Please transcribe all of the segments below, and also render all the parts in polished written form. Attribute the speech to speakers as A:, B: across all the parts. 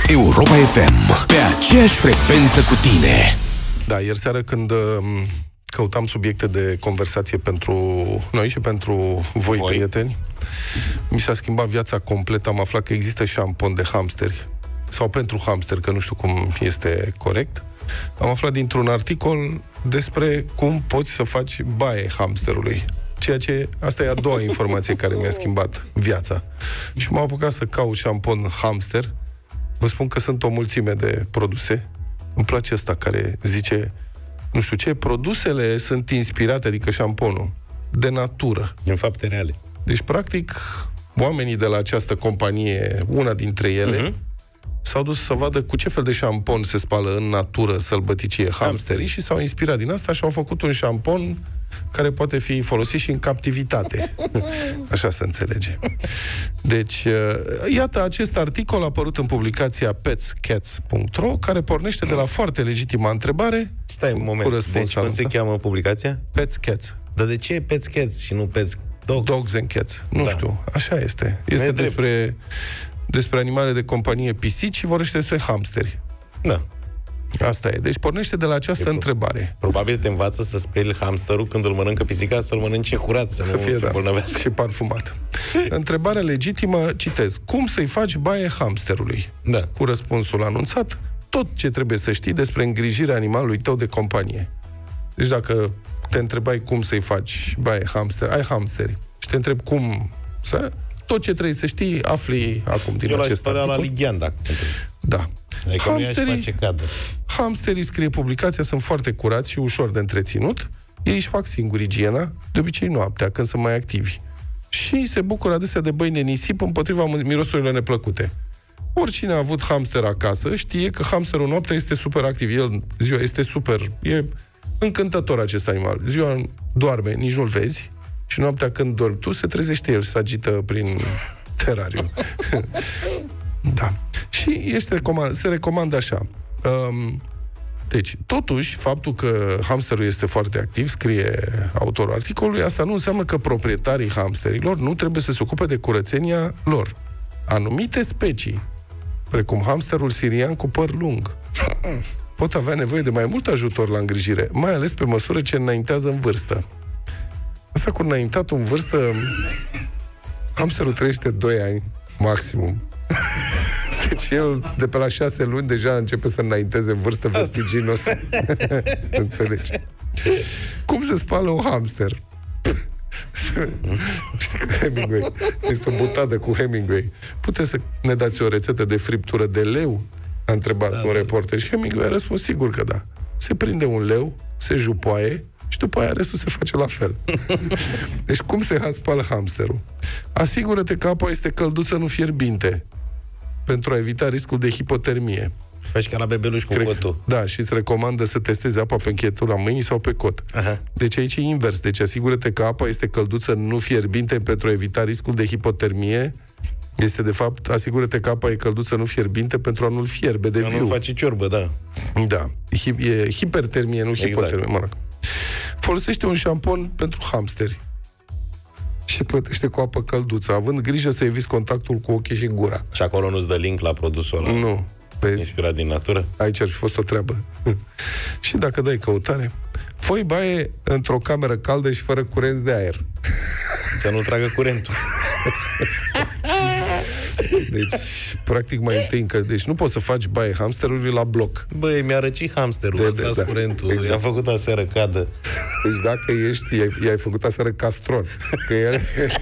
A: Europa FM, pe aceeași frecvență cu tine.
B: Da, ieri seară când căutam subiecte de conversație pentru noi și pentru voi, prieteni, mi s-a schimbat viața complet. Am aflat că există șampon de hamsteri, sau pentru hamster, că nu știu cum este corect. Am aflat dintr-un articol despre cum poți să faci baie hamsterului. Asta e a doua informație care mi-a schimbat viața. Și m-am apucat să caut șampon hamster. Vă spun că sunt o mulțime de produse. Îmi place ăsta care zice, nu știu ce, produsele sunt inspirate, adică șamponul, de natură.
C: Din fapte reale.
B: Deci, practic, oamenii de la această companie, una dintre ele, s-au dus să vadă cu ce fel de șampon se spală în natură sălbăticie hamsterii și s-au inspirat din asta și au făcut un șampon care poate fi folosit și în captivitate. Așa se înțelege. Deci, iată, acest articol a apărut în publicația petscats.ro, care pornește de la foarte legitima întrebare.
C: Stai un moment, deci cum se cheamă publicația?
B: Pets Cats.
C: Dar de ce e Pets Cats și nu Pets Dogs?
B: Dogs and Cats. Nu știu, așa este. Este despre animale de companie pisici și vorbește despre hamsteri.
C: Da.
B: Asta e. Deci pornește de la această întrebare.
C: Probabil te învață să speli hamsterul când îl mănâncă pisica, să-l mănânce curat, să nu se bolnăvească.
B: Și parfumat. Întrebarea legitimă, citez. Cum să-i faci baie hamsterului?
C: Da.
B: Cu răspunsul anunțat, tot ce trebuie să știi despre îngrijirea animalului tău de companie. Deci dacă te întrebai cum să-i faci baie hamster, ai hamsteri, și te întrebi cum să... Tot ce trebuie să știi, afli acum din acest articol.
C: La Ligian, dacă
B: da.
C: Adică
B: hamsterii, scrie publicația, sunt foarte curați și ușor de întreținut. Ei își fac singuri igiena, de obicei noaptea, când sunt mai activi. Și se bucură adesea de băi de nisip împotriva mirosurilor neplăcute. Oricine a avut hamster acasă știe că hamsterul noaptea este super activ. El ziua este super, e încântător acest animal. Ziua doarme, nici nu-l vezi. Și noaptea când dormi tu, se trezește el și se agită prin terariu. Da. Și se recomandă așa. Deci, totuși, faptul că hamsterul este foarte activ, scrie autorul articolului, asta nu înseamnă că proprietarii hamsterilor nu trebuie să se ocupe de curățenia lor. Anumite specii, precum hamsterul sirian cu păr lung, pot avea nevoie de mai mult ajutor la îngrijire, mai ales pe măsură ce înaintează în vârstă. Asta cu înaintatul în vârstă, hamsterul trăiește 2 ani, maximum. Deci el, de pe la 6 luni, deja începe să înainteze în vârstă vertiginos. Înțelegi? Cum se spală un hamster? Știi că Hemingway este o butadă cu Hemingway. Puteți să ne dați o rețetă de friptură de leu? A întrebat un reporter și Hemingway a răspuns sigur că da. Se prinde un leu, se jupoaie și după aia restul se face la fel. Deci cum se spală hamsterul? Asigură-te că apa este călduță, nu fierbinte, pentru a evita riscul de hipotermie.
C: Faci ca la bebeluș cu cotul.
B: Da, și îți recomandă să testezi apa pe încheietura mâinii sau pe cot. Aha. Deci aici e invers. Deci asigură-te că apa este călduță, nu fierbinte, pentru a evita riscul de hipotermie. Este, de fapt, asigură-te că apa e călduță, nu fierbinte, pentru a nu-l fierbe de viu.
C: Nu face ciorbă, da.
B: Da. E hipertermie, nu hipotermie. Exact. Folosește un șampon pentru hamsteri și plătește cu apă călduță, având grijă să eviți contactul cu ochii și gura.
C: Și acolo nu-ți dă link la produsul ăla?
B: Nu. Vezi?
C: Inspirat din natură?
B: Aici ar fi fost o treabă. Și dacă dai căutare, fă baie într-o cameră caldă și fără curenți de aer.
C: Să nu tragă curentul.
B: Deci, practic, mai întâi deci nu poți să faci baie hamsterului la bloc.
C: Băi, mi-a răcit hamsterul, a tras curentul, exact. I-am făcut aseară cadă.
B: Deci dacă i-ai făcut aseară castron. Că el...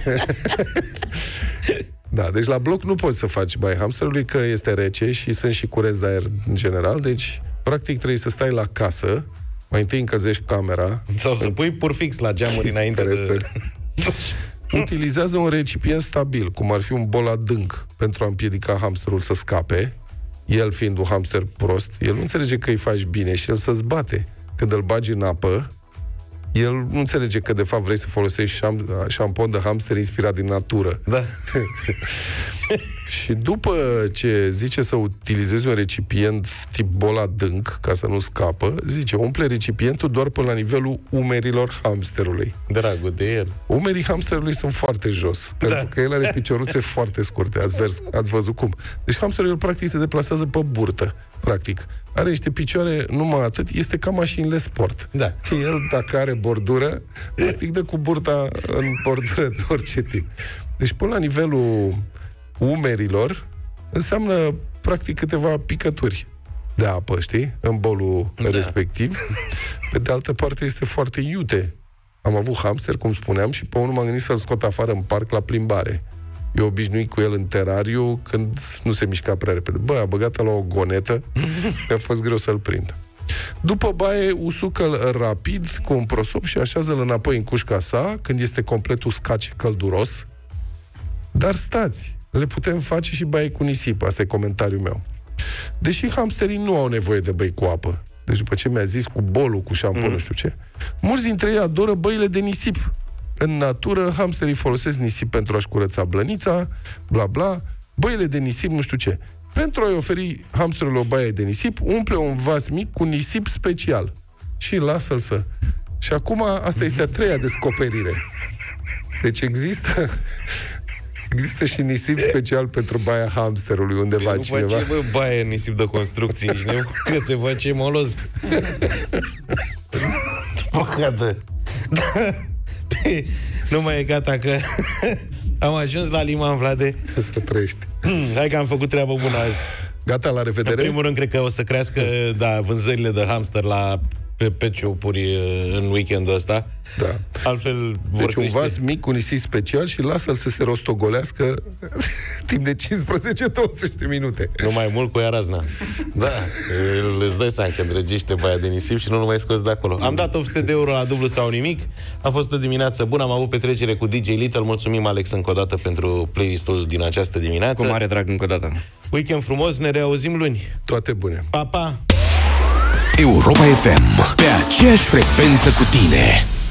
B: Da, deci la bloc nu poți să faci baie hamsterului, că este rece și sunt și curenți de aer în general, deci practic trebuie să stai la casă, mai întâi încălzești camera.
C: Sau să pui purfix la geamuri înainte de...
B: Utilizează un recipient stabil, cum ar fi un bol adânc, pentru a împiedica hamsterul să scape. El fiind un hamster prost, el nu înțelege că îi faci bine și el să-ți bate. Când îl bagi în apă, el nu înțelege că de fapt vrei să folosești șampon de hamster inspirat din natură.
C: Da.
B: Și după ce zice să utilizezi un recipient tip bol adânc, ca să nu scapă, zice, umple recipientul doar până la nivelul umerilor hamsterului.
C: Dragul de el.
B: Umerii hamsterului sunt foarte jos, pentru că el are picioruțe foarte scurte. Ați văzut cum. Deci hamsterul, practic, se deplasează pe burtă. Practic. Are niște picioare, numai atât, este ca mașinile sport.
C: Da.
B: El, dacă are bordură, practic dă cu burta în bordură de orice tip. Deci până la nivelul umerilor înseamnă practic câteva picături de apă, știi? În bolul respectiv. Pe de altă parte este foarte iute. Am avut hamster, cum spuneam, și pe unul m-am gândit să-l scot afară în parc la plimbare. Eu obișnuit cu el în terariu când nu se mișca prea repede. Bă, a băgat la o gonetă, mi-a fost greu să-l prind. După baie, usucă-l rapid cu un prosop și așează-l înapoi în cușca sa, când este complet uscat și călduros. Dar stați, le putem face și baie cu nisip. Asta e comentariul meu. Deși hamsterii nu au nevoie de băi cu apă, deci după ce mi-a zis cu bolul, cu șampon, nu știu ce, mulți dintre ei adoră băile de nisip. În natură, hamsterii folosesc nisip pentru a-și curăța blănița, bla bla, băile de nisip, nu știu ce. Pentru a-i oferi hamsterului o baie de nisip, umple un vas mic cu nisip special și lasă-l să... Și acum, asta este a treia descoperire. Deci există și nisip special pentru baia hamsterului undeva cineva.
C: Nu face, bă, baie nisip de construcții și ne că se face moloz. Păcată. Nu mai e gata că am ajuns la Liman, Vlade.
B: Să trăiești.
C: Hai că am făcut treabă bună azi.
B: Gata, la revedere.
C: În primul rând, cred că o să crească vânzările de hamster la pet shop-uri în weekendul ăsta.
B: Da.
C: Altfel vor
B: deci
C: crește.
B: Un vas mic cu nisip special și lasă-l să se rostogolească timp de 15-20 de minute.
C: Nu mai mult cu ea razna. Da, îți dai seama că îndrăgește baia de nisip și nu mai scos de acolo. Am dat 800 de euro la dublu sau nimic. A fost o dimineață bună, am avut petrecere cu DJ Little. Mulțumim, Alex, încă o dată pentru playlistul din această dimineață.
D: Cu mare drag încă o dată.
C: Weekend frumos, ne reauzim luni.
B: Toate bune.
C: Pa, pa!
A: Europa FM, pe aceeași frecvență cu tine.